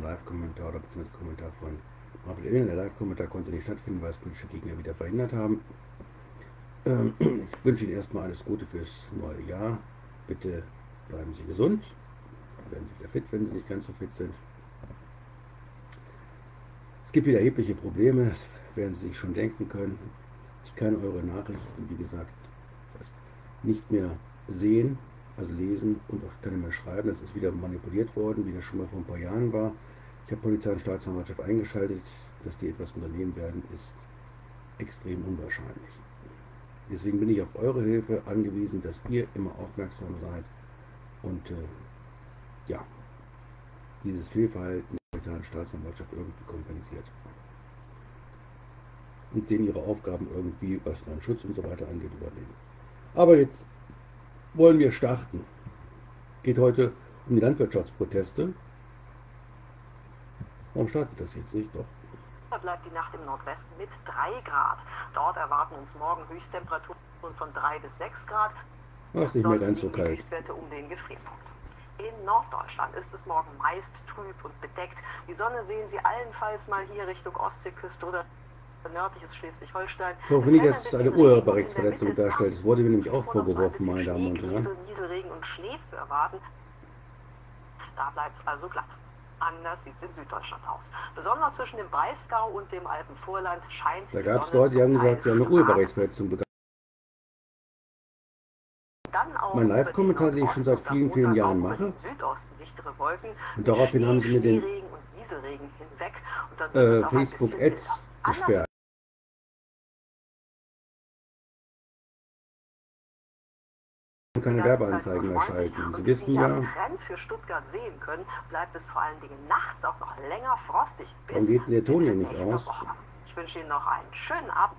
Live-Kommentar oder beziehungsweise Kommentar von Marvel Illner. Der Live-Kommentar konnte nicht stattfinden, weil es politische Gegner wieder verhindert haben. Ich wünsche Ihnen erstmal alles Gute fürs neue Jahr. Bitte bleiben Sie gesund. Werden Sie wieder fit, wenn Sie nicht ganz so fit sind. Es gibt wieder erhebliche Probleme, das werden Sie sich schon denken können. Ich kann eure Nachrichten, wie gesagt, nicht mehr sehen, also lesen und auch keine mehr schreiben. Das ist wieder manipuliert worden, wie das schon mal vor ein paar Jahren war. Ich habe Polizei und Staatsanwaltschaft eingeschaltet. Dass die etwas unternehmen werden, ist extrem unwahrscheinlich. Deswegen bin ich auf eure Hilfe angewiesen, dass ihr immer aufmerksam seid und ja, dieses Fehlverhalten der Polizei und Staatsanwaltschaft irgendwie kompensiert. Und denen ihre Aufgaben irgendwie, was meinen Schutz und so weiter angeht, übernehmen. Aber jetzt wollen wir starten. Es geht heute um die Landwirtschaftsproteste. Warum startet das jetzt nicht? Doch. Bleibt die Nacht im Nordwesten mit 3 Grad. Dort erwarten uns morgen Höchsttemperaturen von 3 bis 6 Grad. Ist nicht mehr ganz so kalt. Höchstwerte um den Gefrierpunkt. In Norddeutschland ist es morgen meist trüb und bedeckt. Die Sonne sehen Sie allenfalls mal hier Richtung Ostseeküste oder nördliches Schleswig-Holstein. Ich hoffe nicht, dass es eine Urheberrechtsverletzung darstellt. Das wurde mir nämlich auch vorgeworfen, meine Damen und Herren. Nieselregen und Schnee zu erwarten. Da bleibt es also glatt. Anders sieht es in Süddeutschland aus. Besonders zwischen dem Breisgau und dem Alpenvorland scheint da gab es Leute, die haben gesagt, sie haben eine Urheberrechtsverletzung begangen. Mein Live-Kommentar, den ich schon seit vielen, vielen Jahren mache. Und daraufhin haben sie mir den Facebook-Ads gesperrt. Keine Werbeanzeigen mehr schalten. Sie wissen ja, Trend für Stuttgart sehen können, bleibt es vor allen Dingen nachts auch noch länger frostig. Warum geht der Ton hier nicht aus? Ich wünsche Ihnen noch einen schönen Abend.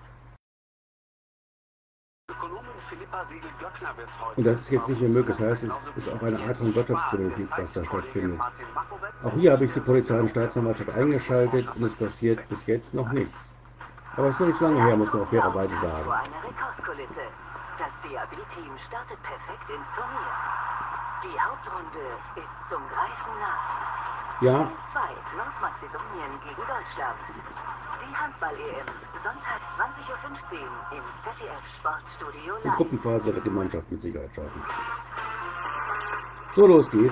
Und das ist jetzt nicht mehr möglich. Das heißt, es ist auch eine Art von Wirtschaftskriminalität, was da stattfindet. Auch hier habe ich die Polizei und Staatsanwaltschaft eingeschaltet und es passiert bis jetzt noch nichts. Aber es ist noch nicht lange her, muss man auf fairerweise sagen. Das DAB-Team startet perfekt ins Turnier. Die Hauptrunde ist zum Greifen nah. Ja. Spiel 2, Nordmazedonien gegen Deutschland. Die Handball-EM, Sonntag 20:15 Uhr im ZDF-Sportstudio Die Live. Gruppenphase wird die Mannschaft mit Sicherheit schaffen. So, los geht's.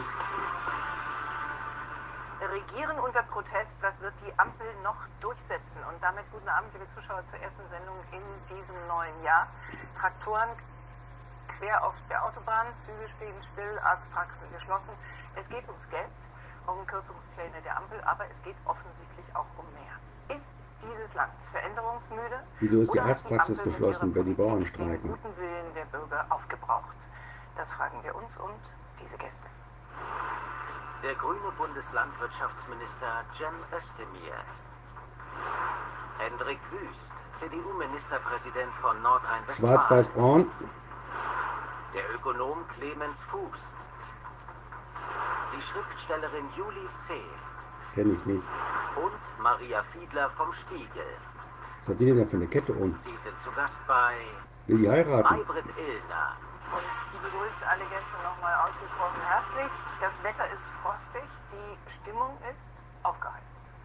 Regieren unter Protest, was wird die Ampel noch durchsetzen? Und damit guten Abend, liebe Zuschauer, zur ersten Sendung in diesem neuen Jahr. Traktoren quer auf der Autobahn, Züge stehen still, Arztpraxen geschlossen. Es geht ums Geld, um Kürzungspläne der Ampel, aber es geht offensichtlich auch um mehr. Ist dieses Land veränderungsmüde? Wieso ist die Oder hat Arztpraxis Ampel mit geschlossen, ihrer wenn die Bauern Politik den streiken? guten Willen der Bürger aufgebraucht? Das fragen wir uns und diese Gäste. Der grüne Bundeslandwirtschaftsminister Cem Özdemir. Hendrik Wüst, CDU-Ministerpräsident von Nordrhein-Westfalen. Schwarz-Weiß-Braun. Der Ökonom Clemens Fuß. Die Schriftstellerin Julie C. Kenne ich nicht. Und Maria Fiedler vom Spiegel. Was hat die denn da für eine Kette um? Sie sind zu Gast bei Will die heiraten? Maybrit Illner. Und die begrüßt alle Gäste nochmal ausgesprochen herzlich. Das Wetter ist frostig, die Stimmung ist aufgeheizt.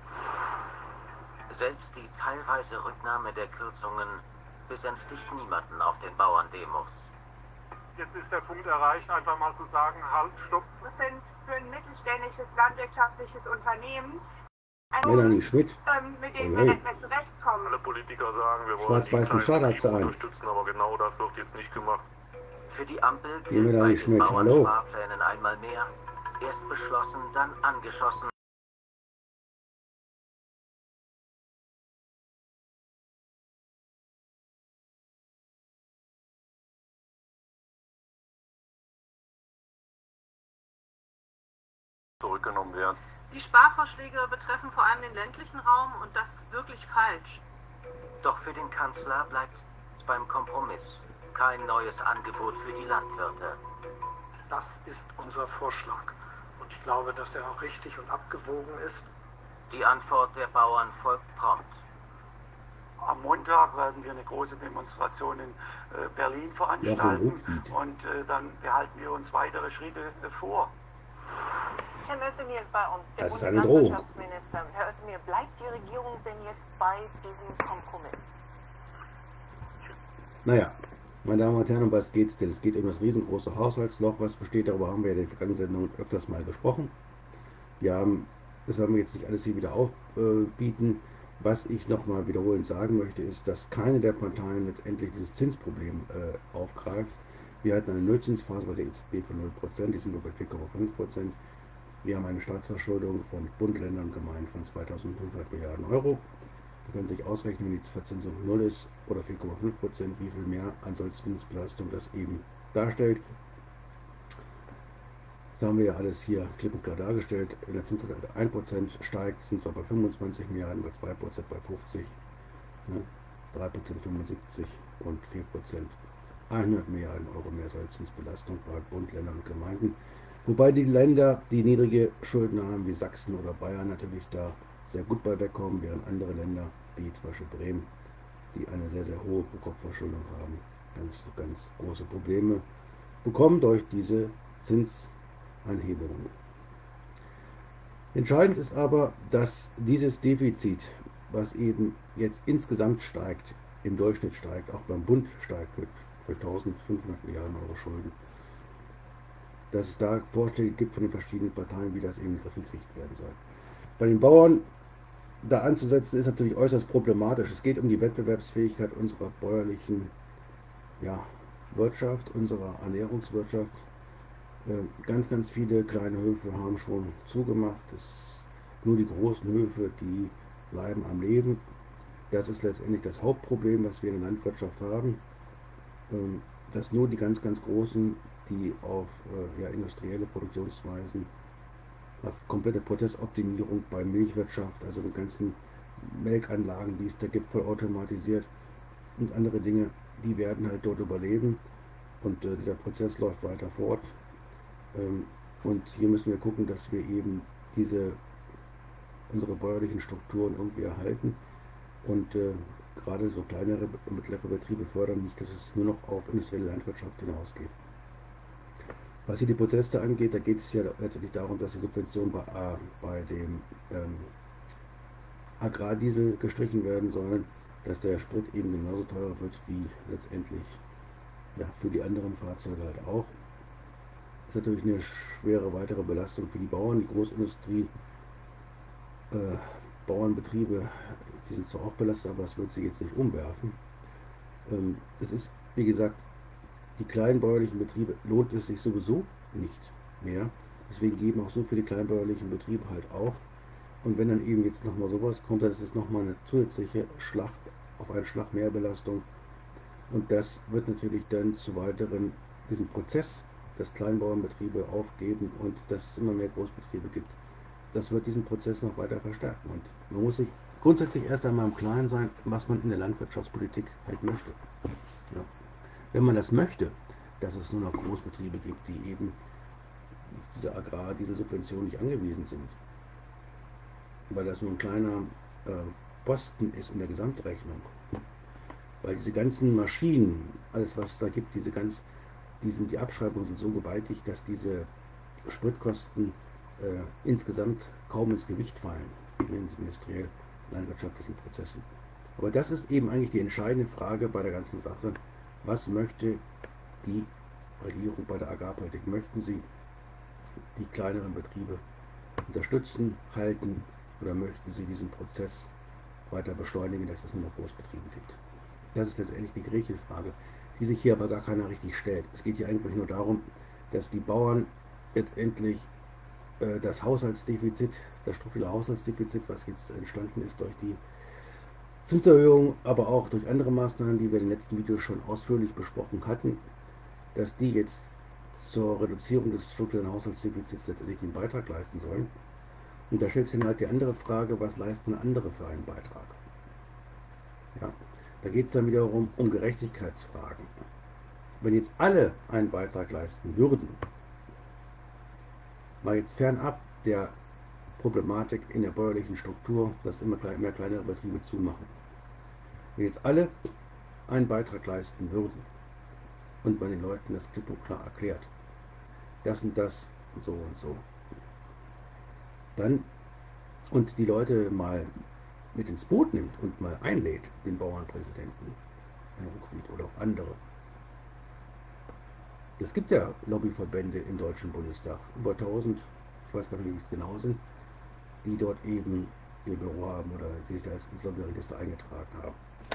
Selbst die teilweise Rücknahme der Kürzungen besänftigt niemanden auf den Bauerndemos. Jetzt ist der Punkt erreicht, einfach mal zu sagen, halt, stopp. Das sind für ein mittelständisches landwirtschaftliches Unternehmen, Melanie Schmidt. mit denen wir nicht mehr zurechtkommen. Alle Politiker sagen, wir wollen Schwarz-Weißen die kleinen Schaderze ein. unterstützen, aber genau das wird jetzt nicht gemacht. Für die Ampel Die gilt bei Melanie den Schmidt, hallo. Bauernsparplänen einmal mehr. Erst beschlossen, dann angeschossen. Zurückgenommen werden. Die Sparvorschläge betreffen vor allem den ländlichen Raum und das ist wirklich falsch. Doch für den Kanzler bleibt es beim Kompromiss. Kein neues Angebot für die Landwirte. Das ist unser Vorschlag. Und ich glaube, dass er auch richtig und abgewogen ist. Die Antwort der Bauern folgt prompt. Am Montag werden wir eine große Demonstration in Berlin veranstalten und dann behalten wir uns weitere Schritte vor. Herr Özdemir ist bei uns. Der Das ist eine Drohung. Bundeslandwirtschaftsminister diesem Kompromiss? Naja, meine Damen und Herren, um was geht es denn? Es geht um das riesengroße Haushaltsloch, was besteht. Darüber haben wir in den vergangenen Sendungen öfters mal gesprochen. Das werden wir jetzt nicht alles hier wieder aufbieten. Was ich nochmal wiederholend sagen möchte, ist, dass keine der Parteien letztendlich dieses Zinsproblem aufgreift. Wir hatten eine Nullzinsphase bei der EZB von 0%, die sind nur bei 4,5%. Wir haben eine Staatsverschuldung von Bund, Ländern und Gemeinden von 2.500 Milliarden Euro. Sie können sich ausrechnen, wenn die Verzinsung 0 ist oder 4,5%, wie viel mehr an Sollzinsbelastung das eben darstellt. Das haben wir ja alles hier klipp und klar dargestellt. Wenn der Zinssatz 1% steigt, sind wir bei 25 Milliarden, bei 2% bei 50, 3% 75 und 4% 100 Milliarden Euro mehr Sollzinsbelastung bei Bund, Ländern und Gemeinden. Wobei die Länder, die niedrige Schulden haben, wie Sachsen oder Bayern, natürlich da sehr gut bei wegkommen, während andere Länder, wie zum Beispiel Bremen, die eine sehr, sehr hohe Pro-Kopf-Verschuldung haben, ganz große Probleme bekommen durch diese Zinsanhebungen. Entscheidend ist aber, dass dieses Defizit, was eben jetzt insgesamt steigt, im Durchschnitt steigt, auch beim Bund steigt mit 1.500 Milliarden Euro Schulden, dass es da Vorschläge gibt von den verschiedenen Parteien, wie das eben in den Griff gekriegt werden soll. Bei den Bauern da anzusetzen, ist natürlich äußerst problematisch. Es geht um die Wettbewerbsfähigkeit unserer bäuerlichen Wirtschaft, unserer Ernährungswirtschaft. Ganz viele kleine Höfe haben schon zugemacht. Nur die großen Höfe, die bleiben am Leben. Das ist letztendlich das Hauptproblem, was wir in der Landwirtschaft haben. Dass nur die ganz großen, die auf industrielle Produktionsweisen, auf komplette Prozessoptimierung bei Milchwirtschaft, also die ganzen Melkanlagen, die es da gibt, vollautomatisiert und andere Dinge, die werden halt dort überleben und dieser Prozess läuft weiter fort. Und hier müssen wir gucken, dass wir eben unsere bäuerlichen Strukturen irgendwie erhalten und gerade so kleinere und mittlere Betriebe fördern, nicht, dass es nur noch auf industrielle Landwirtschaft hinausgeht. Was hier die Proteste angeht, da geht es ja letztendlich darum, dass die Subventionen bei dem Agrardiesel gestrichen werden sollen, dass der Sprit eben genauso teuer wird wie letztendlich für die anderen Fahrzeuge halt auch. Das ist natürlich eine schwere weitere Belastung für die Bauern, die Großindustrie, Bauernbetriebe, die sind zwar auch belastet, aber es wird sie jetzt nicht umwerfen. Es ist, wie gesagt, die kleinen bäuerlichen Betriebe lohnt es sich sowieso nicht mehr. Deswegen geben auch so viele kleinbäuerlichen Betriebe halt auf. Und wenn dann eben jetzt nochmal sowas kommt, dann ist es nochmal eine zusätzliche Schlag auf einen Schlag mehr Belastung. Und das wird natürlich dann zu weiteren, diesen Prozess, dass Kleinbauernbetriebe aufgeben und dass es immer mehr Großbetriebe gibt. Das wird diesen Prozess noch weiter verstärken. Und man muss sich grundsätzlich erst einmal im Klaren sein, was man in der Landwirtschaftspolitik halt möchte. Ja. Wenn man das möchte, dass es nur noch Großbetriebe gibt, die eben diese Subventionen nicht angewiesen sind, weil das nur ein kleiner Posten ist in der Gesamtrechnung, weil diese ganzen Maschinen, alles was es da gibt, die Abschreibungen sind so gewaltig, dass diese Spritkosten insgesamt kaum ins Gewicht fallen in diesen industriell-landwirtschaftlichen Prozessen. Aber das ist eben eigentlich die entscheidende Frage bei der ganzen Sache. Was möchte die Regierung bei der Agrarpolitik? Möchten sie die kleineren Betriebe unterstützen, halten oder möchten sie diesen Prozess weiter beschleunigen, dass es nur noch Großbetriebe gibt? Das ist letztendlich die Gretchenfrage, die sich hier aber gar keiner richtig stellt. Es geht hier eigentlich nur darum, dass die Bauern letztendlich das Haushaltsdefizit, das strukturelle Haushaltsdefizit, was jetzt entstanden ist durch die Zinserhöhung, aber auch durch andere Maßnahmen, die wir in den letzten Videos schon ausführlich besprochen hatten, dass die jetzt zur Reduzierung des strukturellen Haushaltsdefizits letztendlich den Beitrag leisten sollen. Und da stellt sich dann halt die andere Frage, was leisten andere für einen Beitrag? Ja, da geht es dann wiederum um Gerechtigkeitsfragen. Wenn jetzt alle einen Beitrag leisten würden, mal jetzt fernab der Problematik in der bäuerlichen Struktur, dass immer mehr kleinere Betriebe zumachen. Wenn jetzt alle einen Beitrag leisten würden und man den Leuten das klipp und klar erklärt, das und das und so, dann und die Leute mal mit ins Boot nimmt und mal einlädt, den Bauernpräsidenten, Herrn Ruckwied oder auch andere. Es gibt ja Lobbyverbände im Deutschen Bundestag, über 1000, ich weiß gar nicht, wie es genau sind, die dort eben ihr Büro haben oder die sich da ins Lobbyregister eingetragen haben.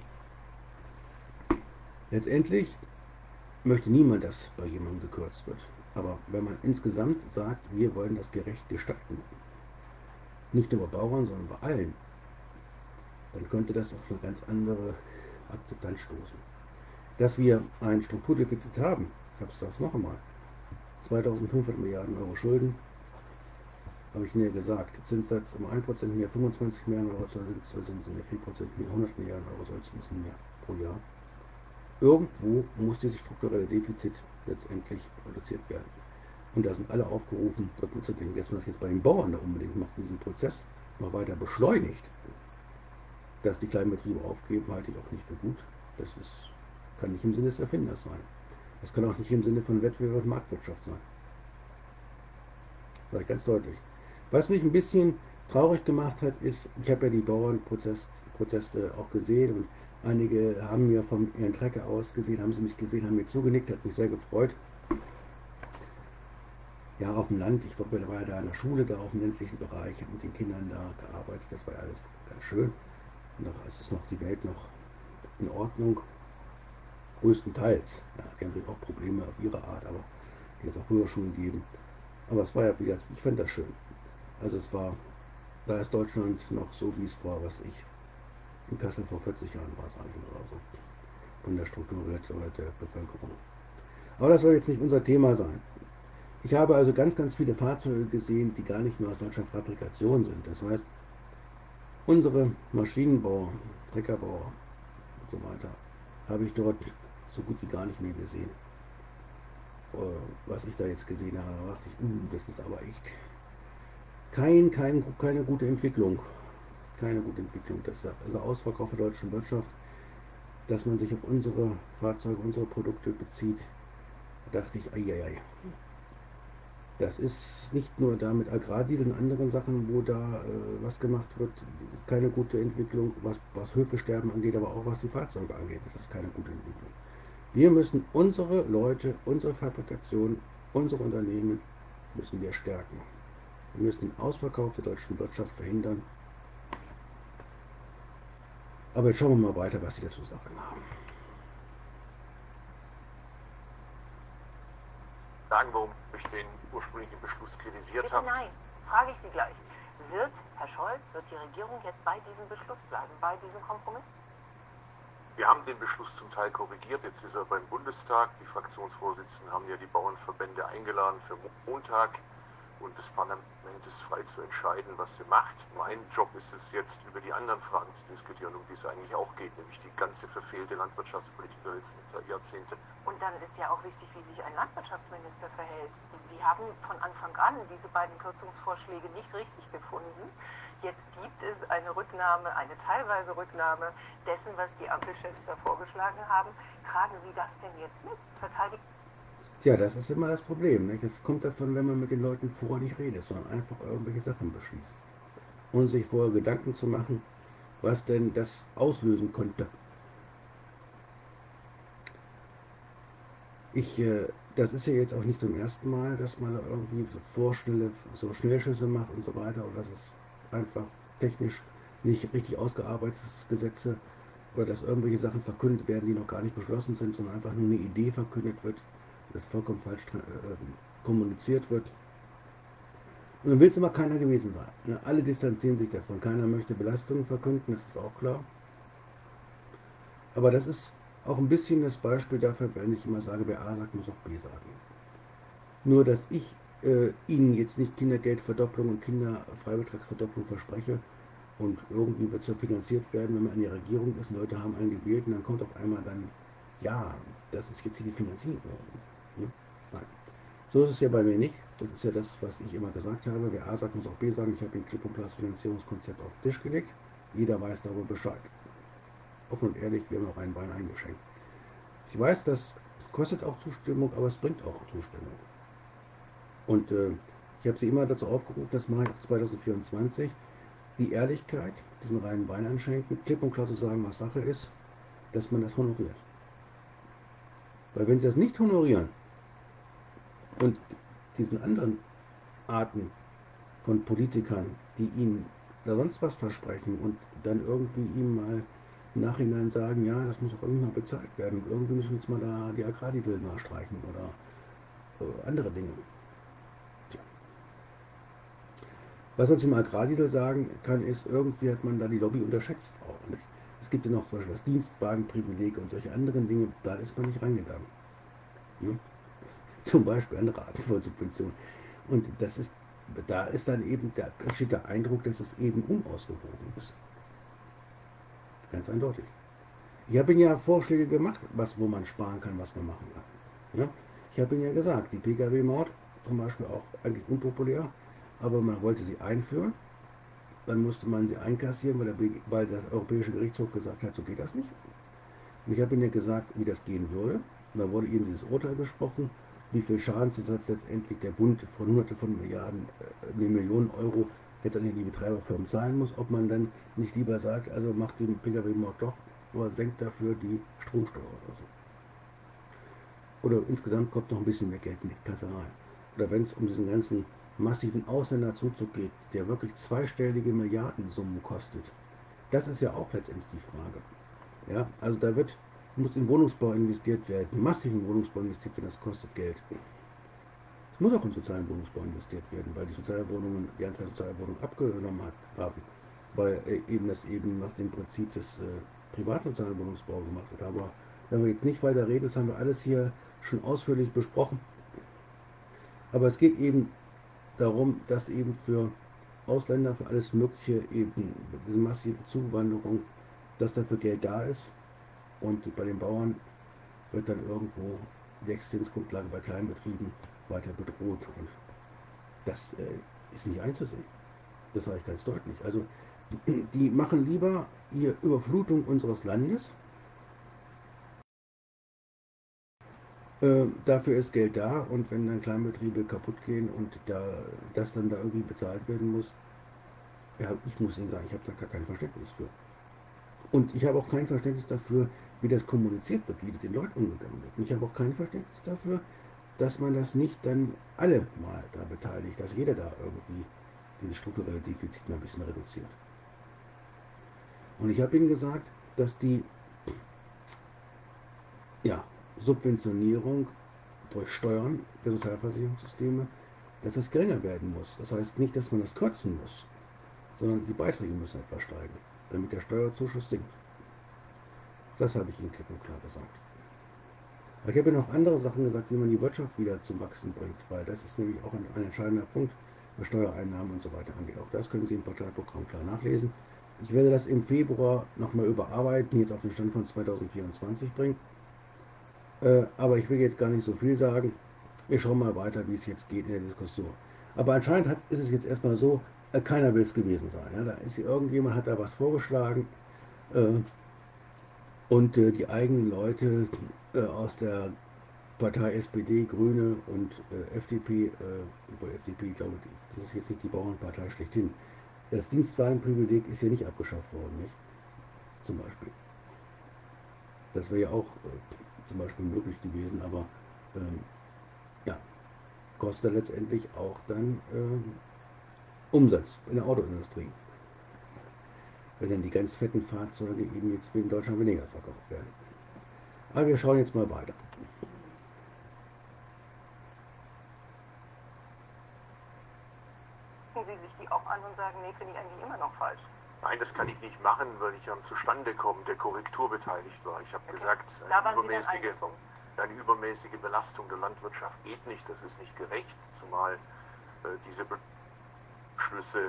Letztendlich möchte niemand, dass bei jemandem gekürzt wird. Aber wenn man insgesamt sagt, wir wollen das gerecht gestalten, nicht nur bei Bauern, sondern bei allen, dann könnte das auf eine ganz andere Akzeptanz stoßen. Dass wir ein Strukturdefizit haben, ich sage es noch einmal, 2500 Milliarden Euro Schulden, habe ich näher gesagt, Zinssatz um 1% mehr, 25 Milliarden Euro soll es mehr, 4% mehr, 100 Milliarden Euro soll es mehr pro Jahr. Irgendwo muss dieses strukturelle Defizit letztendlich reduziert werden. Und da sind alle aufgerufen, dort mitzudenken, dass man das jetzt bei den Bauern da unbedingt macht, diesen Prozess noch weiter beschleunigt. Dass die kleinen Betriebe aufgeben, halte ich auch nicht für gut. Das kann nicht im Sinne des Erfinders sein. Das kann auch nicht im Sinne von Wettbewerb und Marktwirtschaft sein. Das sage ich ganz deutlich. Was mich ein bisschen traurig gemacht hat, ist, ich habe ja die Bauernproteste auch gesehen und einige haben mir von ihren Trecker aus gesehen, haben sie mich gesehen, haben mir zugenickt, hat mich sehr gefreut. Ja, auf dem Land, ich war ja da in der Schule, da auf dem ländlichen Bereich, habe mit den Kindern da gearbeitet, das war ja alles ganz schön. Es ist noch die Welt noch in Ordnung, größtenteils. Ja, die haben natürlich auch Probleme auf ihre Art, aber die es auch früher Schulen geben. Aber es war ja, wie gesagt, ich fand das schön. Also da ist Deutschland noch so, wie es vor, was ich, in Kassel vor 40 Jahren war es eigentlich oder so, von der Struktur der Bevölkerung. Aber das soll jetzt nicht unser Thema sein. Ich habe also ganz, ganz viele Fahrzeuge gesehen, die gar nicht mehr aus deutscher Fabrikation sind. Das heißt, unsere Maschinenbauer, Treckerbauer und so weiter, habe ich dort so gut wie gar nicht mehr gesehen. Was ich da jetzt gesehen habe, da dachte ich, das ist aber echt keine gute Entwicklung. Keine gute Entwicklung. Das ist also Ausverkauf der deutschen Wirtschaft, dass man sich auf unsere Fahrzeuge, unsere Produkte bezieht. Da dachte ich, eieiei. Das ist nicht nur da mit Agrardiesel und anderen Sachen, wo da was gemacht wird, keine gute Entwicklung, was Höfesterben angeht, aber auch was die Fahrzeuge angeht, das ist keine gute Entwicklung. Wir müssen unsere Leute, unsere Fabrikation, unsere Unternehmen müssen wir stärken. Wir müssen den Ausverkauf der deutschen Wirtschaft verhindern. Aber jetzt schauen wir mal weiter, was Sie dazu sagen haben. Sagen, warum ich den ursprünglichen Beschluss kritisiert habe? Nein, frage ich Sie gleich. Wird, Herr Scholz, wird die Regierung jetzt bei diesem Beschluss bleiben, bei diesem Kompromiss? Wir haben den Beschluss zum Teil korrigiert, jetzt ist er beim Bundestag. Die Fraktionsvorsitzenden haben ja die Bauernverbände eingeladen für Montag und das Parlament ist frei zu entscheiden, was sie macht. Mein Job ist es jetzt, über die anderen Fragen zu diskutieren, um die es eigentlich auch geht, nämlich die ganze verfehlte Landwirtschaftspolitik der letzten Jahrzehnte. Und dann ist ja auch wichtig, wie sich ein Landwirtschaftsminister verhält. Sie haben von Anfang an diese beiden Kürzungsvorschläge nicht richtig gefunden. Jetzt gibt es eine Rücknahme, eine teilweise Rücknahme dessen, was die Ampelchefs da vorgeschlagen haben. Tragen Sie das denn jetzt mit? Verteidigen? Ja, das ist immer das Problem. Nicht? Das kommt davon, wenn man mit den Leuten vorher nicht redet, sondern einfach irgendwelche Sachen beschließt. Ohne sich vorher Gedanken zu machen, was denn das auslösen könnte. Das ist ja jetzt auch nicht zum ersten Mal, dass man da irgendwie so Schnellschüsse macht und so weiter, oder dass es einfach technisch nicht richtig ausgearbeitete Gesetze oder dass irgendwelche Sachen verkündet werden, die noch gar nicht beschlossen sind, sondern einfach nur eine Idee verkündet wird, das vollkommen falsch kommuniziert wird. Und dann will es immer keiner gewesen sein. Ne? Alle distanzieren sich davon. Keiner möchte Belastungen verkünden, das ist auch klar. Aber das ist auch ein bisschen das Beispiel dafür, wenn ich immer sage, wer A sagt, muss auch B sagen. Nur, dass ich Ihnen jetzt nicht Kindergeldverdopplung und Kinderfreibetragsverdopplung verspreche und irgendwie wird es so finanziert werden, wenn man an die Regierung ist, Leute haben einen gewählt und dann kommt auf einmal dann, ja, das ist jetzt hier die Finanzierung. Ne? Nein. So ist es ja bei mir nicht. Das ist ja das, was ich immer gesagt habe. Wer A sagt, muss auch B sagen. Ich habe den klipp und klar Finanzierungskonzept auf den Tisch gelegt. Jeder weiß darüber Bescheid. Offen und ehrlich, wir haben auch ein Bein eingeschenkt. Ich weiß, das kostet auch Zustimmung, aber es bringt auch Zustimmung. Und ich habe Sie immer dazu aufgerufen, das mache ich 2024, die Ehrlichkeit, diesen reinen Wein anschenken, klipp und klar zu sagen, was Sache ist, dass man das honoriert. Weil wenn sie das nicht honorieren und diesen anderen Arten von Politikern, die ihnen da sonst was versprechen und dann irgendwie ihm mal im Nachhinein sagen, ja, das muss auch irgendwann mal bezahlt werden, und irgendwie müssen wir jetzt mal da die Agrardiesel nachstreichen oder andere Dinge. Tja. Was man zum Agrardiesel sagen kann, ist, irgendwie hat man da die Lobby unterschätzt auch nicht. Es gibt ja noch zum Beispiel das Dienstwagenprivileg und solche anderen Dinge, da ist man nicht reingegangen. Ja? Zum Beispiel andere Arten von Subventionen. Und das ist, da ist dann eben, da steht der Eindruck, dass es eben unausgewogen ist. Ganz eindeutig. Ich habe Ihnen ja Vorschläge gemacht, wo man sparen kann, was man machen kann. Ja? Ich habe Ihnen ja gesagt, die Pkw-Maut zum Beispiel auch eigentlich unpopulär, aber man wollte sie einführen, dann musste man sie einkassieren, weil das Europäische Gerichtshof gesagt hat, so geht das nicht. Und ich habe Ihnen ja gesagt, wie das gehen würde. Und da wurde eben dieses Urteil besprochen, wie viel Schadensersatz letztendlich der Bund von Hunderte von Milliarden, Millionen Euro letztendlich die Betreiberfirmen zahlen muss, ob man dann nicht lieber sagt, also macht den Pkw-Maut doch, oder senkt dafür die Stromsteuer oder so. Oder insgesamt kommt noch ein bisschen mehr Geld in die Kasse rein. Oder wenn es um diesen ganzen massiven Ausländerzuzug geht, der wirklich zweistellige Milliardensummen kostet, das ist ja auch letztendlich die Frage. Ja, also da muss in Wohnungsbau investiert werden, massiv in Wohnungsbau investiert werden, das kostet Geld. Es muss auch in sozialen Wohnungsbau investiert werden, weil die Sozialwohnungen, die Anzahl Sozialwohnungen abgenommen haben, weil eben das eben nach dem Prinzip des privaten sozialen Wohnungsbaus gemacht wird. Aber wenn wir jetzt nicht weiter reden, das haben wir alles hier schon ausführlich besprochen. Aber es geht eben darum, dass eben für Ausländer, für alles Mögliche eben diese massive Zuwanderung, dass dafür Geld da ist. Und bei den Bauern wird dann irgendwo die Existenzgrundlage bei Kleinbetrieben weiter bedroht. Und das ist nicht einzusehen. Das sage ich ganz deutlich. Also die machen lieber hier Überflutung unseres Landes. Dafür ist Geld da, und wenn dann Kleinbetriebe kaputt gehen und das dann da irgendwie bezahlt werden muss, ja, ich muss Ihnen sagen, ich habe da gar kein Verständnis für. Und ich habe auch kein Verständnis dafür, wie das kommuniziert wird, wie mit den Leuten umgegangen wird. Und ich habe auch kein Verständnis dafür, dass man das nicht dann alle mal da beteiligt, dass jeder da irgendwie dieses strukturelle Defizit mal ein bisschen reduziert. Und ich habe Ihnen gesagt, dass die Subventionierung durch Steuern der Sozialversicherungssysteme, dass das geringer werden muss. Das heißt nicht, dass man das kürzen muss, sondern die Beiträge müssen etwas steigen, damit der Steuerzuschuss sinkt. Das habe ich Ihnen klipp und klar gesagt. Aber ich habe ja noch andere Sachen gesagt, wie man die Wirtschaft wieder zum Wachsen bringt, weil das ist nämlich auch ein entscheidender Punkt, was Steuereinnahmen und so weiter angeht. Auch das können Sie im Parteiprogramm klar nachlesen. Ich werde das im Februar nochmal überarbeiten, jetzt auf den Stand von 2024 bringen. Aber ich will jetzt gar nicht so viel sagen. Wir schauen mal weiter, wie es jetzt geht in der Diskussion. Aber anscheinend ist es jetzt erstmal so, keiner will es gewesen sein. Ja? Da ist irgendjemand, hat da was vorgeschlagen und die eigenen Leute aus der Partei SPD, Grüne und FDP, obwohl FDP, glaube ich, das ist jetzt nicht die Bauernpartei schlechthin. Das Dienstwagenprivileg ist ja nicht abgeschafft worden, nicht? Zum Beispiel. Das wäre ja auch zum Beispiel möglich gewesen, aber kostet letztendlich auch dann Umsatz in der Autoindustrie. Wenn dann die ganz fetten Fahrzeuge eben jetzt in Deutschland weniger verkauft werden. Aber wir schauen jetzt mal weiter. Gucken Sie sich die auch an und sagen, nee, finde ich eigentlich immer noch falsch. Nein, das kann ich nicht machen, weil ich am Zustandekommen der Korrektur beteiligt war. Ich habe gesagt, eine übermäßige Belastung der Landwirtschaft geht nicht, das ist nicht gerecht, zumal diese Beschlüsse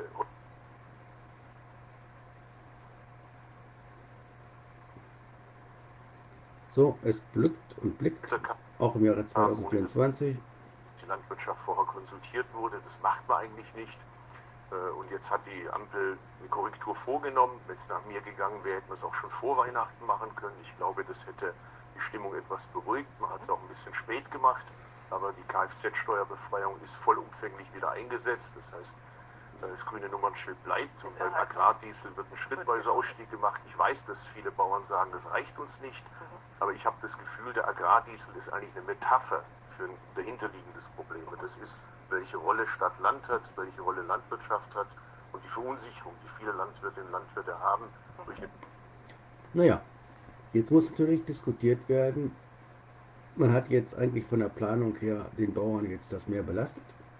So, es blickt und blickt, auch im Jahre 2024. Die Landwirtschaft vorher konsultiert wurde, das macht man eigentlich nicht. Und jetzt hat die Ampel eine Korrektur vorgenommen. Wenn es nach mir gegangen wäre, hätten wir es auch schon vor Weihnachten machen können. Ich glaube, das hätte die Stimmung etwas beruhigt. Man hat es auch ein bisschen spät gemacht, aber die Kfz-Steuerbefreiung ist vollumfänglich wieder eingesetzt. Das heißt, das grüne Nummernschild bleibt und beim Agrardiesel wird ein schrittweiser Ausstieg gemacht. Ich weiß, dass viele Bauern sagen, das reicht uns nicht, aber ich habe das Gefühl, der Agrardiesel ist eigentlich eine Metapher für ein dahinterliegendes Problem. Das ist, welche Rolle Stadt-Land hat, welche Rolle Landwirtschaft hat und die Verunsicherung, die viele Landwirtinnen und Landwirte haben. Naja, jetzt muss natürlich diskutiert werden, man hat jetzt eigentlich von der Planung her den Bauern jetzt das mehr belastet.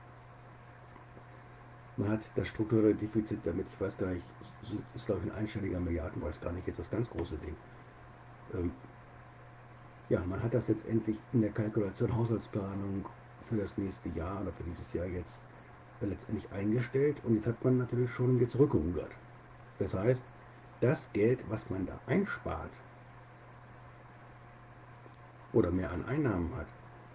Man hat das strukturelle Defizit damit, ich weiß gar nicht, ist glaube ich ein einstelliger Milliarden, weiß gar nicht jetzt das ganz große Ding. Ja, man hat das letztendlich in der Kalkulation Haushaltsplanung für das nächste Jahr oder für dieses Jahr jetzt letztendlich eingestellt und jetzt hat man natürlich schon jetzt zurückgerudert. Das heißt, das Geld, was man da einspart oder mehr an Einnahmen hat,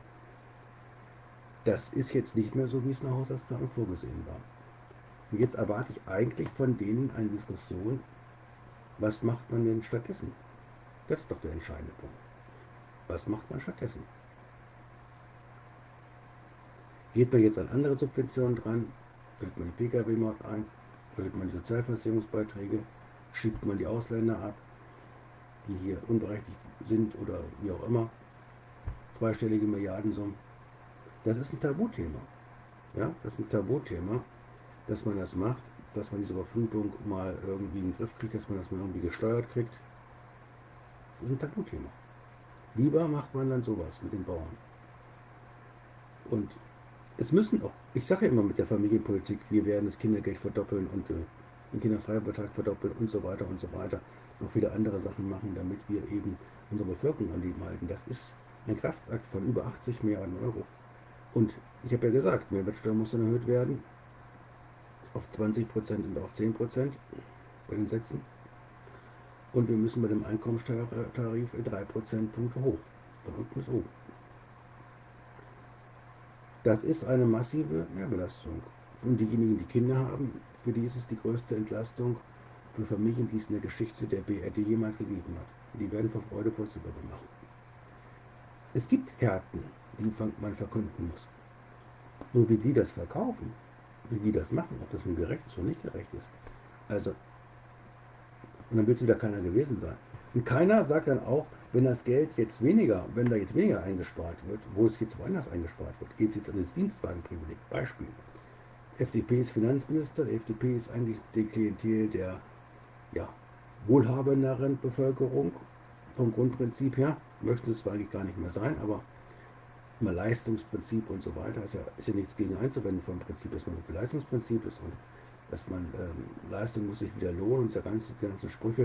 das ist jetzt nicht mehr so, wie es in der Haushaltsplanung vorgesehen war. Und jetzt erwarte ich eigentlich von denen eine Diskussion, was macht man denn stattdessen? Das ist doch der entscheidende Punkt. Was macht man stattdessen? Geht man jetzt an andere Subventionen dran? Stellt man die Pkw-Maut ein? Stellt man die Sozialversicherungsbeiträge? Schiebt man die Ausländer ab, die hier unberechtigt sind oder wie auch immer? Zweistellige Milliardensummen. Das ist ein Tabuthema. Ja, das ist ein Tabuthema, dass man das macht, dass man diese Überflutung mal irgendwie in den Griff kriegt, dass man das mal irgendwie gesteuert kriegt. Das ist ein Tabuthema. Lieber macht man dann sowas mit den Bauern. Und es müssen auch, ich sage ja immer mit der Familienpolitik, wir werden das Kindergeld verdoppeln und den Kinderfreibetrag verdoppeln und so weiter, noch viele andere Sachen machen, damit wir eben unsere Bevölkerung am Leben halten. Das ist ein Kraftakt von über 80 Milliarden Euro. Und ich habe ja gesagt, Mehrwertsteuer muss dann erhöht werden auf 20% und auf 10% bei den Sätzen. Und wir müssen bei dem Einkommensteuertarif 3 Prozentpunkte hoch, von unten bis oben. Das ist eine massive Mehrbelastung. Und diejenigen, die Kinder haben, für die ist es die größte Entlastung für Familien, die es in der Geschichte der BRD jemals gegeben hat. Die werden vor Freude kurz übergemacht. Es gibt Härten, die man verkünden muss. Nur wie die das verkaufen, wie die das machen, ob das nun gerecht ist oder nicht gerecht ist. Also, und dann wird es wieder keiner gewesen sein. Und keiner sagt dann auch, wenn das Geld jetzt weniger, wenn da jetzt weniger eingespart wird, wo es jetzt woanders eingespart wird, geht es jetzt an das Dienstwagenprivileg. Beispiel. FDP ist Finanzminister, die FDP ist eigentlich die Klientel der wohlhabenderen Bevölkerung vom Grundprinzip her. Möchte es zwar eigentlich gar nicht mehr sein, aber immer Leistungsprinzip und so weiter ist ja nichts gegen einzuwenden vom Prinzip, dass man für Leistungsprinzip ist und dass man Leistung muss sich wieder lohnen und die ganzen Sprüche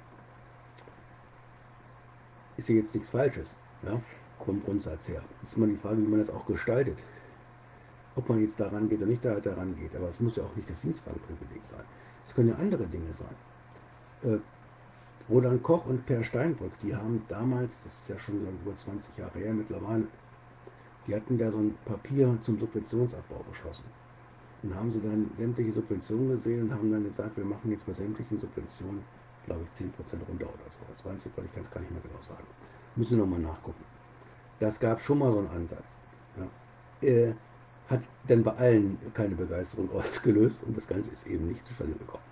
ist ja jetzt nichts Falsches, ja, vom Grundsatz her. Das ist immer die Frage, wie man das auch gestaltet. Ob man jetzt daran geht oder nicht daran geht, aber es muss ja auch nicht das Dienstwagenprivileg sein. Es können ja andere Dinge sein. Roland Koch und Per Steinbrück, die haben damals, das ist ja schon über 20 Jahre her mittlerweile, die hatten da so ein Papier zum Subventionsabbau beschlossen. Und haben sie dann sämtliche Subventionen gesehen und haben dann gesagt, wir machen jetzt bei sämtlichen Subventionen, glaube ich, 10% runter oder so. Oder 20, weil ich kann es gar nicht mehr genau sagen. Müssen wir nochmal nachgucken. Das gab schon mal so einen Ansatz. Ja. Hat dann bei allen keine Begeisterung ausgelöst und das Ganze ist eben nicht zustande gekommen.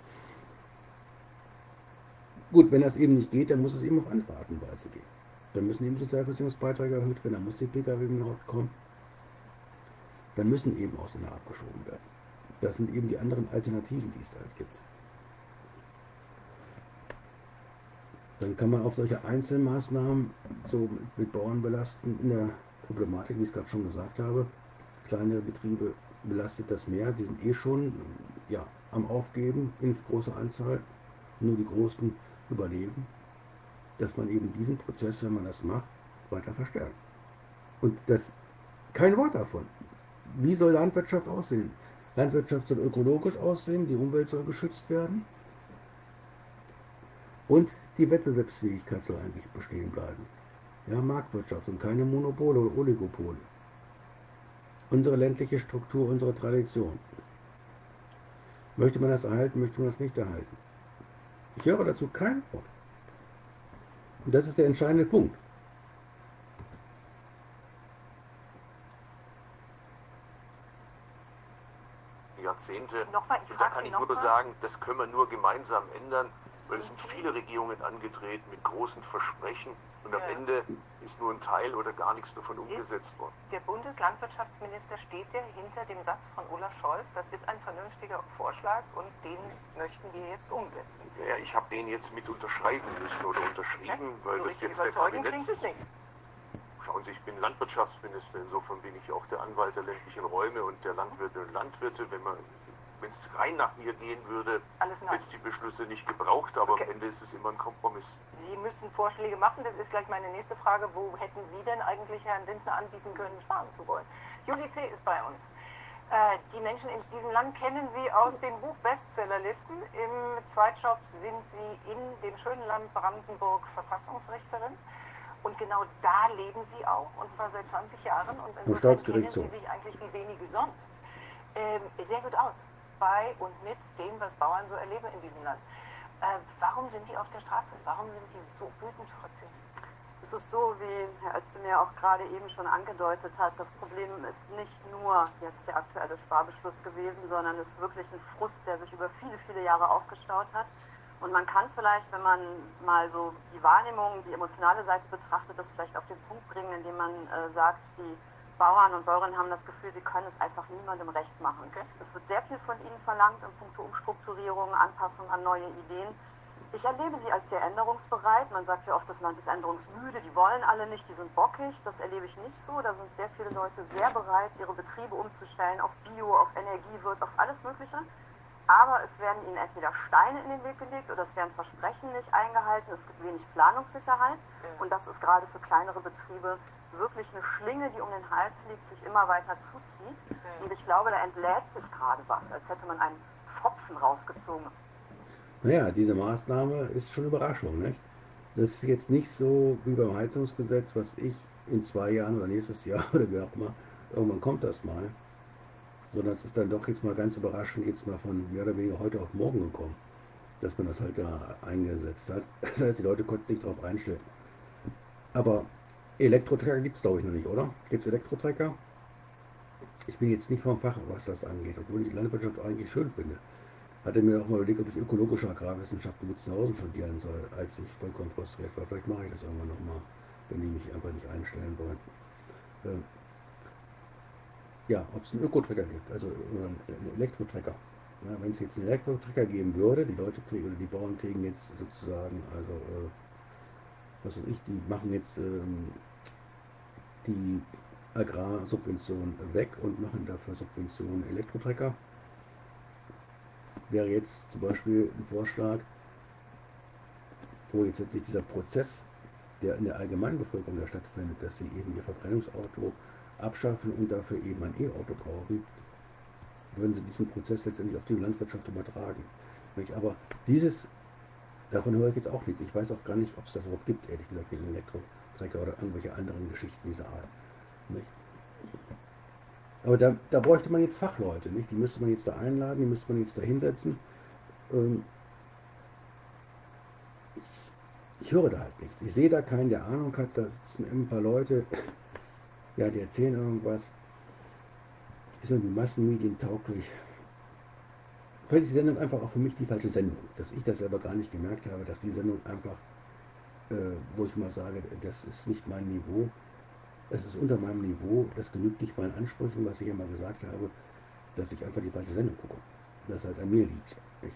Gut, wenn das eben nicht geht, dann muss es eben auf andere Art und Weise gehen. Dann müssen eben Sozialversicherungsbeiträge erhöht werden, dann muss die Pkw-Maut kommen. Dann müssen eben Ausländer abgeschoben werden. Das sind eben die anderen Alternativen, die es da halt gibt. Dann kann man auf solche Einzelmaßnahmen so mit Bauern belasten in der Problematik, wie ich es gerade schon gesagt habe. Kleinere Betriebe belastet das mehr, die sind eh schon am Aufgeben in großer Anzahl, nur die Großen überleben, dass man eben diesen Prozess, wenn man das macht, weiter verstärkt. Und das kein Wort davon. Wie soll Landwirtschaft aussehen? Landwirtschaft soll ökologisch aussehen, die Umwelt soll geschützt werden und die Wettbewerbsfähigkeit soll eigentlich bestehen bleiben. Ja, Marktwirtschaft und keine Monopole oder Oligopole. Unsere ländliche Struktur, unsere Tradition. Möchte man das erhalten, möchte man das nicht erhalten? Ich höre dazu kein Wort. Und das ist der entscheidende Punkt. Jahrzehnt konnte. Nochmal, Und da kann ich nur sagen, das können wir nur gemeinsam ändern, weil es sind viele Regierungen angetreten mit großen Versprechen und am Ende ist nur ein Teil oder gar nichts davon umgesetzt worden. Der Bundeslandwirtschaftsminister steht ja hinter dem Satz von Olaf Scholz, das ist ein vernünftiger Vorschlag und den möchten wir jetzt umsetzen. Ja, ich habe den jetzt mit unterschreiben müssen oder unterschrieben, weil so das jetzt der Schauen Sie, ich bin Landwirtschaftsminister, insofern bin ich auch der Anwalt der ländlichen Räume und der Landwirte und Landwirte. Wenn es rein nach mir gehen würde, hätte es die Beschlüsse nicht gebraucht, aber am Ende ist es immer ein Kompromiss. Sie müssen Vorschläge machen, das ist gleich meine nächste Frage. Wo hätten Sie denn eigentlich Herrn Lindner anbieten können, sparen zu wollen? Julie C. ist bei uns. Die Menschen in diesem Land kennen Sie aus den Buch-Bestsellerlisten. Im Zweitjob sind Sie in dem schönen Land Brandenburg Verfassungsrichterin. Und genau da leben Sie auch, und zwar seit 20 Jahren. Und insofern kennen Sie sich eigentlich wie wenige sonst sehr gut aus bei und mit dem, was Bauern so erleben in diesem Land. Warum sind die auf der Straße? Warum sind die so wütend trotzdem? Es ist so, wie Herr Özdemir auch gerade eben schon angedeutet hat, das Problem ist nicht nur jetzt der aktuelle Sparbeschluss gewesen, sondern es ist wirklich ein Frust, der sich über viele, viele Jahre aufgestaut hat. Und man kann vielleicht, wenn man mal so die Wahrnehmung, die emotionale Seite betrachtet, das vielleicht auf den Punkt bringen, indem man sagt, die Bauern und Bäuerinnen haben das Gefühl, sie können es einfach niemandem recht machen. Es wird sehr viel von ihnen verlangt in puncto Umstrukturierung, Anpassung an neue Ideen. Ich erlebe sie als sehr änderungsbereit. Man sagt ja oft, das Land ist änderungsmüde, die wollen alle nicht, die sind bockig. Das erlebe ich nicht so. Da sind sehr viele Leute sehr bereit, ihre Betriebe umzustellen auf Bio, auf Energiewirt, auf alles Mögliche. Aber es werden ihnen entweder Steine in den Weg gelegt oder es werden Versprechen nicht eingehalten. Es gibt wenig Planungssicherheit. Und das ist gerade für kleinere Betriebe wirklich eine Schlinge, die um den Hals liegt, sich immer weiter zuzieht. Und ich glaube, da entlädt sich gerade was, als hätte man einen Pfropfen rausgezogen. Naja, diese Maßnahme ist schon Überraschung, nicht? Das ist jetzt nicht so wie beim Heizungsgesetz, was ich in 2 Jahren oder nächstes Jahr oder wie auch immer, irgendwann kommt das mal. Sondern es ist dann doch jetzt mal ganz überraschend, jetzt mal von mehr oder weniger heute auf morgen gekommen, dass man das halt da eingesetzt hat. Das heißt, die Leute konnten sich darauf einstellen. Aber Elektrotrecker gibt es, glaube ich, noch nicht, oder? Gibt es Elektrotrecker? Ich bin jetzt nicht vom Fach, was das angeht, obwohl ich die Landwirtschaft eigentlich schön finde. Hatte mir auch mal überlegt, ob ich ökologische Agrarwissenschaften mit zu Hause studieren soll, als ich vollkommen frustriert war. Vielleicht mache ich das irgendwann nochmal, wenn die mich einfach nicht einstellen wollen. Ja, ob es einen Ökotrecker gibt, also einen Elektrotrecker. Ja, wenn es jetzt einen Elektrotrecker geben würde, die Leute kriegen, oder die Bauern kriegen jetzt sozusagen, also was weiß ich, die machen jetzt die Agrarsubvention weg und machen dafür Subventionen Elektrotrecker. Wäre jetzt zum Beispiel ein Vorschlag, wo jetzt endlich dieser Prozess, der in der Allgemeinbevölkerung stattfindet, dass sie eben ihr Verbrennungsauto abschaffen und dafür eben ein E-Auto kaufen, würden sie diesen Prozess letztendlich auf die Landwirtschaft übertragen. Aber davon höre ich jetzt auch nichts. Ich weiß auch gar nicht, ob es das überhaupt gibt, ehrlich gesagt, den Elektrotrecker oder irgendwelche anderen Geschichten dieser Art. Nicht? Aber da bräuchte man jetzt Fachleute, nicht? Die müsste man jetzt da einladen, die müsste man jetzt da hinsetzen. Ich höre da halt nichts. Ich sehe da keinen, der Ahnung hat, da sitzen ein paar Leute, ja, die erzählen irgendwas. Ist irgendwie massenmedientauglich. Vielleicht ist die Sendung einfach auch für mich die falsche Sendung. Dass ich das selber gar nicht gemerkt habe, dass die Sendung einfach, wo ich mal sage, das ist nicht mein Niveau. Es ist unter meinem Niveau, das genügt nicht meinen Ansprüchen, was ich ja mal gesagt habe, dass ich einfach die falsche Sendung gucke. Das halt an mir liegt. Nicht?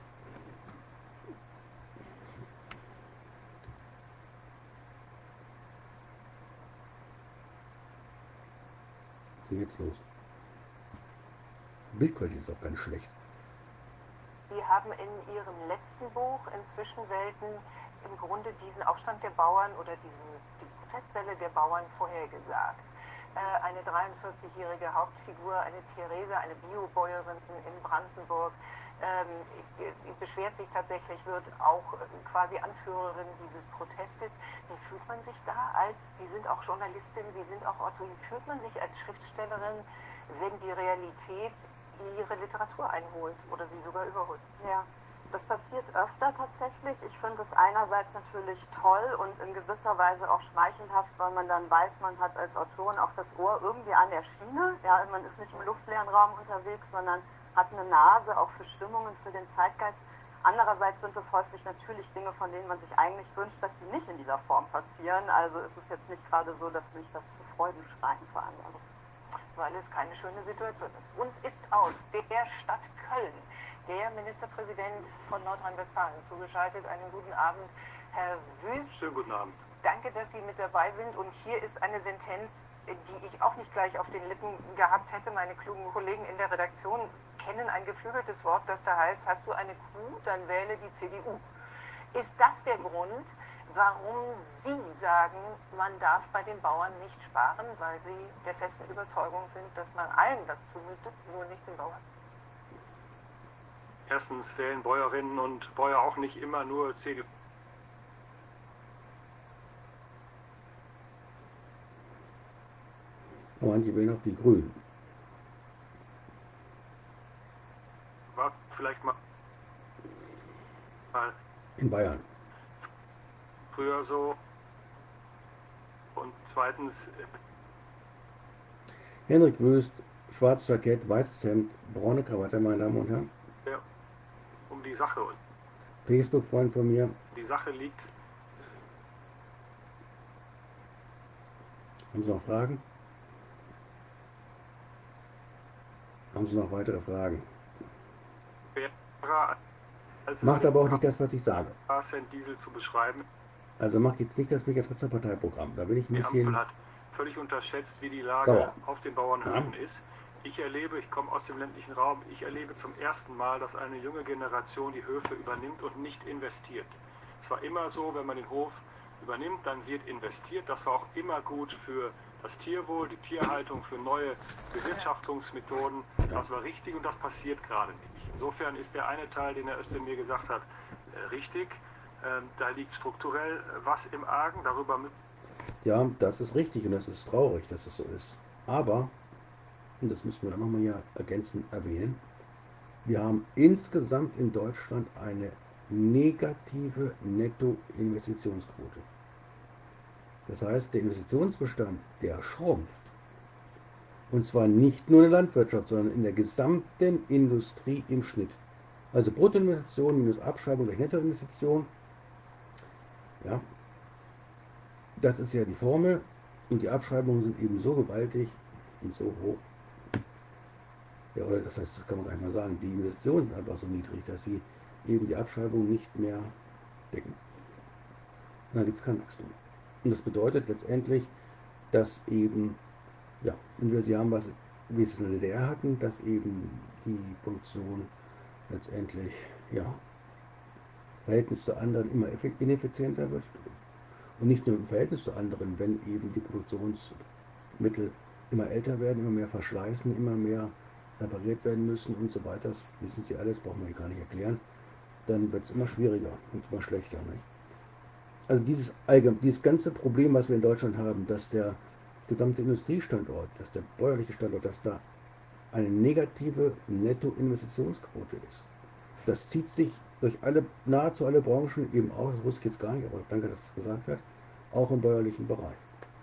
Was ist denn jetzt los? Bildqualität ist auch ganz schlecht. Sie haben in Ihrem letzten Buch in Zwischenwelten im Grunde diesen Aufstand der Bauern oder diese Protestwelle der Bauern vorhergesagt. Eine 43-jährige Hauptfigur, eine Therese, eine Biobäuerin in Brandenburg, beschwert sich tatsächlich, wird auch quasi Anführerin dieses Protestes. Wie fühlt man sich da Sie sind auch Journalistin, Sie sind auch Autorin, wie fühlt man sich als Schriftstellerin, wenn die Realität ihre Literatur einholt oder sie sogar überholt? Ja, das passiert öfter tatsächlich. Ich finde es einerseits natürlich toll und in gewisser Weise auch schmeichelhaft, weil man dann weiß, man hat als Autorin auch das Ohr irgendwie an der Schiene. Ja, man ist nicht im luftleeren Raum unterwegs, sondern hat eine Nase auch für Stimmungen, für den Zeitgeist. Andererseits sind es häufig natürlich Dinge, von denen man sich eigentlich wünscht, dass sie nicht in dieser Form passieren. Also ist es jetzt nicht gerade so, dass mich das zu Freudenschreien veranlasst. Weil es keine schöne Situation ist. Uns ist aus der Stadt Köln der Ministerpräsident von Nordrhein-Westfalen zugeschaltet. Einen guten Abend, Herr Wüst. Schönen guten Abend. Danke, dass Sie mit dabei sind. Und hier ist eine Sentenz, die ich auch nicht gleich auf den Lippen gehabt hätte. Meine klugen Kollegen in der Redaktion kennen ein geflügeltes Wort, das da heißt, hast du eine Kuh, dann wähle die CDU. Ist das der Grund, warum Sie sagen, man darf bei den Bauern nicht sparen, weil Sie der festen Überzeugung sind, dass man allen das zumutet, nur nicht den Bauern? Erstens wählen Bäuerinnen und Bäuer auch nicht immer nur CDU. Manche wählen auch die Grünen. War vielleicht mal In Bayern. früher so. Und zweitens, Henrik Wüst, schwarzes Jackett, weißes Hemd, braune Krawatte, meine Damen und Herren. ja, um die Sache. Und Facebook-Freund von mir. die Sache liegt. Haben Sie noch Fragen? Haben Sie noch weitere Fragen? Schwerer, als Macht aber auch nicht das, was ich sage. Cent Diesel zu beschreiben. Also macht jetzt nicht das Megatrester-Parteiprogramm. Da bin ich ein Die Ampel bisschen... hat völlig unterschätzt, wie die Lage Sauer. auf den Bauernhöfen ist. Ich komme aus dem ländlichen Raum, ich erlebe zum ersten Mal, dass eine junge Generation die Höfe übernimmt und nicht investiert. Es war immer so, wenn man den Hof übernimmt, dann wird investiert. Das war auch immer gut für das Tierwohl, die Tierhaltung, für neue Bewirtschaftungsmethoden. Das war richtig und das passiert gerade nicht. Insofern ist der eine Teil, den Herr Özdemir gesagt hat, richtig. Da liegt strukturell was im Argen, darüber müssen. Ja, das ist richtig und das ist traurig, dass es so ist. Aber, und das müssen wir dann nochmal hier ergänzend erwähnen, wir haben insgesamt in Deutschland eine negative Nettoinvestitionsquote. Das heißt, der Investitionsbestand, der schrumpft. Und zwar nicht nur in der Landwirtschaft, sondern in der gesamten Industrie im Schnitt. Also Bruttoinvestition minus Abschreibung durch Nettoinvestition. Ja, das ist ja die Formel. Und die Abschreibungen sind eben so gewaltig und so hoch. Ja, oder das heißt, das kann man gar nicht mal sagen. Die Investitionen sind einfach so niedrig, dass sie eben die Abschreibung nicht mehr decken. Und dann gibt es kein Wachstum. Und das bedeutet letztendlich, dass eben, ja, wenn wir sie haben, was wir es in der DDR hatten, dass eben die Produktion letztendlich, ja, Verhältnis zu anderen immer ineffizienter wird. Und nicht nur im Verhältnis zu anderen, wenn eben die Produktionsmittel immer älter werden, immer mehr verschleißen, immer mehr repariert werden müssen und so weiter. Das wissen Sie alles, brauchen wir hier gar nicht erklären. Dann wird es immer schwieriger und immer schlechter. Nicht? Also dieses ganze Problem, was wir in Deutschland haben, dass der gesamte Industriestandort, dass der bäuerliche Standort, dass da eine negative Nettoinvestitionsquote ist. Das zieht sich durch nahezu alle Branchen eben auch, das wusste ich jetzt gar nicht, aber danke, dass es gesagt wird, auch im bäuerlichen Bereich.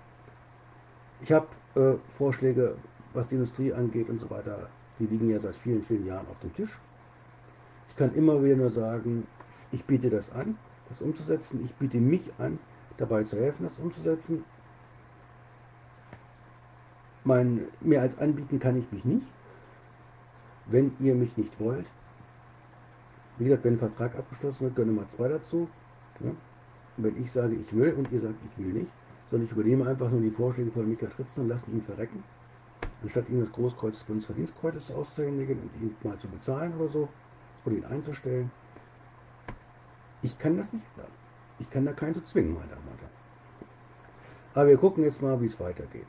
Ich habe Vorschläge, was die Industrie angeht und so weiter, die liegen ja seit vielen, vielen Jahren auf dem Tisch. Ich kann immer wieder nur sagen, ich biete das an, das umzusetzen. Ich biete mich an, dabei zu helfen, das umzusetzen. Mehr als anbieten kann ich mich nicht, wenn ihr mich nicht wollt. Wie gesagt, wenn ein Vertrag abgeschlossen wird, gehören immer zwei dazu. Ja? Und wenn ich sage, ich will und ihr sagt, ich will nicht, sondern ich übernehme einfach nur die Vorschläge von Michael Tritzen und lasse ihn verrecken, anstatt ihm das Großkreuz des Bundesverdienstkreuzes auszuhändigen und ihn mal zu bezahlen oder so, oder ihn einzustellen. Ich kann das nicht ändern. Ich kann da keinen zu zwingen, meine Damen und Herren. Aber wir gucken jetzt mal, wie es weitergeht.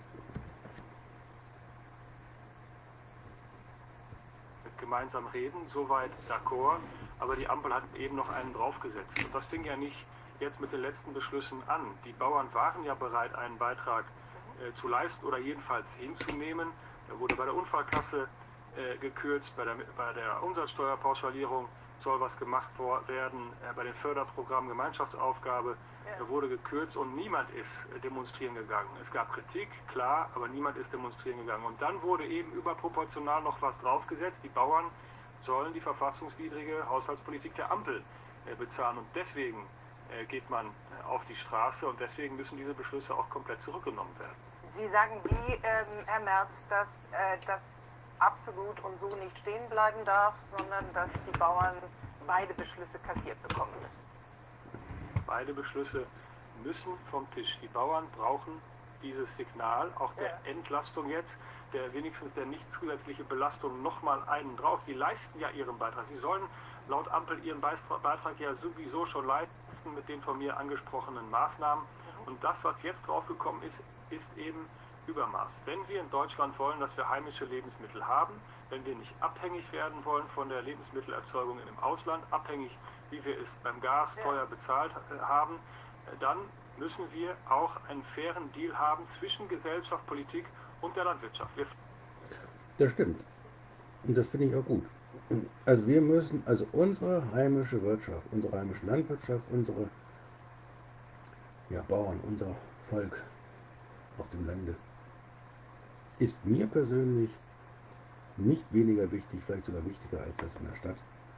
Gemeinsam reden, soweit d'accord, aber die Ampel hat eben noch einen draufgesetzt. Und das fing ja nicht jetzt mit den letzten Beschlüssen an. Die Bauern waren ja bereit, einen Beitrag zu leisten oder jedenfalls hinzunehmen. Da wurde bei der Unfallkasse gekürzt, bei der Umsatzsteuerpauschalierung soll was gemacht werden, bei den Förderprogrammen Gemeinschaftsaufgabe wurde gekürzt und niemand ist demonstrieren gegangen. Es gab Kritik, klar, aber niemand ist demonstrieren gegangen. Und dann wurde eben überproportional noch was draufgesetzt. Die Bauern sollen die verfassungswidrige Haushaltspolitik der Ampel bezahlen. Und deswegen geht man auf die Straße und deswegen müssen diese Beschlüsse auch komplett zurückgenommen werden. Sie sagen wie, Herr Merz, dass das absolut und so nicht stehen bleiben darf, sondern dass die Bauern beide Beschlüsse kassiert bekommen müssen. Beide Beschlüsse müssen vom Tisch. Die Bauern brauchen dieses Signal, auch der Entlastung jetzt, wenigstens der nicht zusätzliche Belastung nochmal einen drauf. Sie leisten ja ihren Beitrag. Sie sollen laut Ampel ihren Beitrag ja sowieso schon leisten mit den von mir angesprochenen Maßnahmen. Und das, was jetzt draufgekommen ist, ist eben Übermaß. Wenn wir in Deutschland wollen, dass wir heimische Lebensmittel haben, wenn wir nicht abhängig werden wollen von der Lebensmittelerzeugung im Ausland, abhängig, wie wir es beim Gas teuer bezahlt haben, dann müssen wir auch einen fairen Deal haben zwischen Gesellschaft, Politik und der Landwirtschaft. Das stimmt. Und das finde ich auch gut. Also wir müssen, also unsere heimische Wirtschaft, unsere heimische Landwirtschaft, unsere Bauern, unser Volk auf dem Lande, ist mir persönlich nicht weniger wichtig, vielleicht sogar wichtiger als das in der Stadt.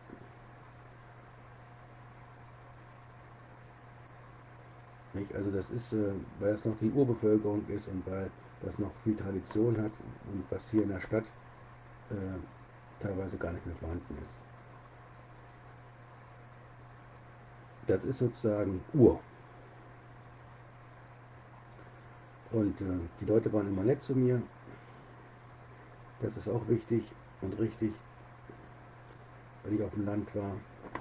Nicht? Also das ist, weil es noch die Urbevölkerung ist und weil das noch viel Tradition hat und was hier in der Stadt teilweise gar nicht mehr vorhanden ist. Das ist sozusagen Ur. Und die Leute waren immer nett zu mir. Das ist auch wichtig und richtig, weil ich auf dem Land war.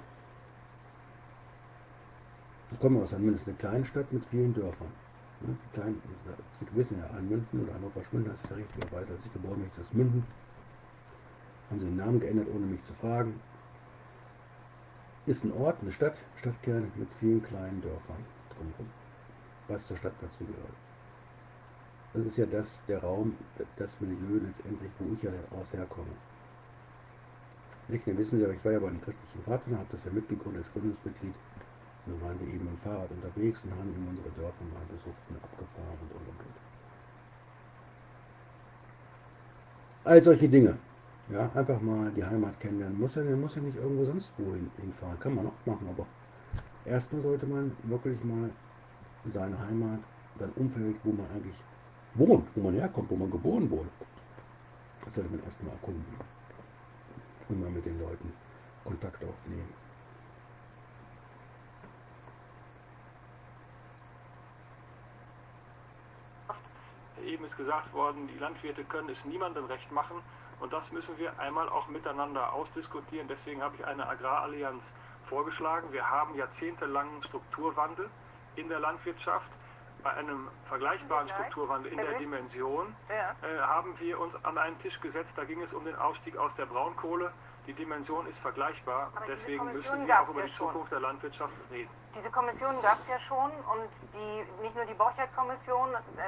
Ich komme aus Anmünden, eine kleine Stadt mit vielen Dörfern. Sie wissen ja, Anmünden oder Hannover-Schmünden, das ist ja richtigerweise, als ich geboren bin, ist das Münden. Haben sie den Namen geändert, ohne mich zu fragen. Ist ein Ort, eine Stadt, Stadtkern mit vielen kleinen Dörfern drumherum, was zur Stadt dazu gehört. Das ist ja der Raum, das Milieu letztendlich, wo ich ja aus herkomme. Nicht, wir wissen ja, ich war ja bei den christlichen Partnern, habe das ja mitgegründet als Gründungsmitglied. Und dann waren wir eben mit dem Fahrrad unterwegs und haben eben unsere Dörfer mal besucht und abgefahren und. All solche Dinge. Ja, einfach mal die Heimat kennenlernen. Muss ja nicht irgendwo sonst wo hinfahren. Kann man auch machen, aber erstmal sollte man wirklich mal seine Heimat, sein Umfeld, wo man eigentlich wohnt, wo man herkommt, wo man geboren wurde. Das sollte man erstmal erkunden. Und mal mit den Leuten Kontakt aufnehmen. Eben ist gesagt worden, die Landwirte können es niemandem recht machen und das müssen wir einmal auch miteinander ausdiskutieren. Deswegen habe ich eine Agrarallianz vorgeschlagen. Wir haben jahrzehntelangen Strukturwandel in der Landwirtschaft. Bei einem vergleichbaren Strukturwandel in der Dimension haben wir uns an einen Tisch gesetzt. Da ging es um den Ausstieg aus der Braunkohle. Die Dimension ist vergleichbar. Deswegen müssen wir auch über die Zukunft der Landwirtschaft reden. Diese Kommission gab es ja schon und nicht nur die Borchert-Kommission,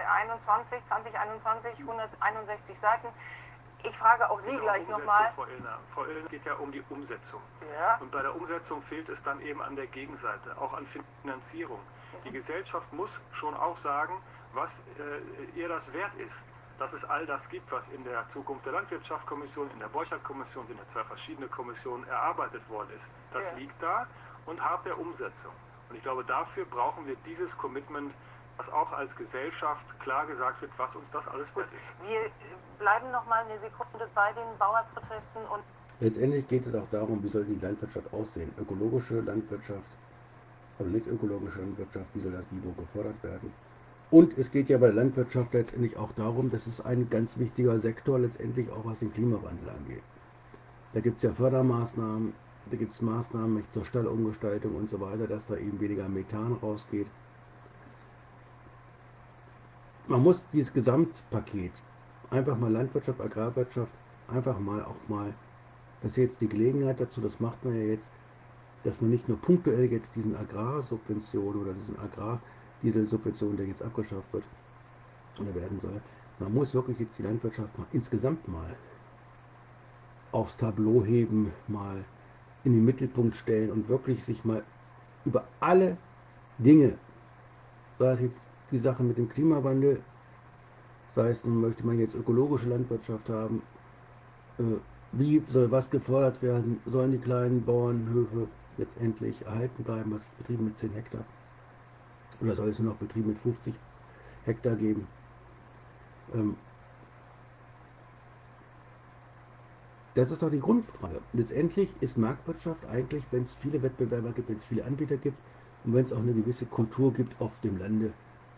2021, 161 Seiten. Ich frage auch Sie gleich nochmal. Frau Illner, es geht ja um die Umsetzung. Ja. Und bei der Umsetzung fehlt es dann eben an der Gegenseite, auch an Finanzierung. Die Gesellschaft muss schon auch sagen, was ihr das wert ist, dass es all das gibt, was in der Zukunft der Landwirtschaftskommission, in der Borchert-Kommission, sind ja 2 verschiedene Kommissionen erarbeitet worden ist. Das liegt da und hart der Umsetzung. Und ich glaube, dafür brauchen wir dieses Commitment, was auch als Gesellschaft klar gesagt wird, was uns das alles wert ist. Wir bleiben noch mal eine Sekunde bei den Bauernprotesten und letztendlich geht es auch darum, wie soll die Landwirtschaft aussehen. Ökologische Landwirtschaft, also nicht ökologische Landwirtschaft, wie soll das Niveau gefördert werden. Und es geht ja bei der Landwirtschaft letztendlich auch darum, das ist ein ganz wichtiger Sektor letztendlich auch, was den Klimawandel angeht. Da gibt es ja Fördermaßnahmen, da gibt es Maßnahmen zur Stallumgestaltung und so weiter, dass da eben weniger Methan rausgeht. Man muss dieses Gesamtpaket, einfach mal Landwirtschaft, Agrarwirtschaft, einfach mal auch mal, das ist jetzt die Gelegenheit dazu, das macht man ja jetzt, dass man nicht nur punktuell jetzt diesen Agrarsubventionen oder diesen Agrardieselsubventionen, der jetzt abgeschafft wird oder werden soll, man muss wirklich jetzt die Landwirtschaft mal insgesamt mal aufs Tableau heben, mal in den Mittelpunkt stellen und wirklich sich mal über alle Dinge, sei es jetzt die Sache mit dem Klimawandel, sei es nun möchte man jetzt ökologische Landwirtschaft haben, Wie soll was gefördert werden? Sollen die kleinen Bauernhöfe letztendlich erhalten bleiben, was Betriebe mit 10 Hektar? Oder soll es nur noch Betriebe mit 50 Hektar geben? Das ist doch die Grundfrage. Letztendlich ist Marktwirtschaft eigentlich, wenn es viele Wettbewerber gibt, wenn es viele Anbieter gibt und wenn es auch eine gewisse Kultur gibt auf dem Lande.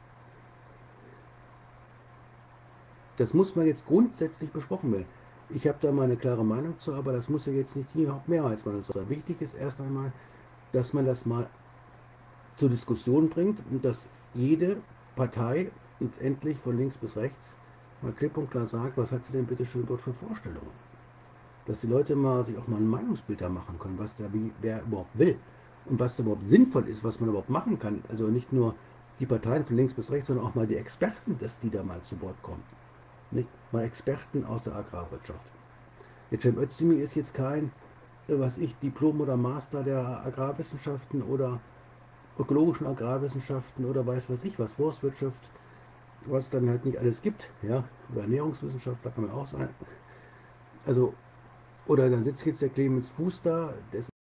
Das muss man jetzt grundsätzlich besprochen werden. Ich habe da mal eine klare Meinung zu, aber das muss ja jetzt nicht die Mehrheitsmeinung sein. Wichtig ist erst einmal, dass man das mal zur Diskussion bringt und dass jede Partei letztendlich von links bis rechts mal klipp und klar sagt, was hat sie denn bitte schön dort für Vorstellungen. Dass die Leute mal sich auch mal ein Meinungsbild da machen können, was da wer überhaupt will und was da überhaupt sinnvoll ist, was man überhaupt machen kann. Also nicht nur die Parteien von links bis rechts, sondern auch mal die Experten, dass die da mal zu Wort kommen. Nicht mal Experten aus der Agrarwirtschaft. Der Cem Özdemir ist jetzt kein, Diplom oder Master der Agrarwissenschaften oder ökologischen Agrarwissenschaften oder weiß was ich was, Forstwirtschaft, was dann halt nicht alles gibt, ja, oder Ernährungswissenschaftler kann man auch sein. Also, oder dann sitzt jetzt der Clemens Fuß da, der ist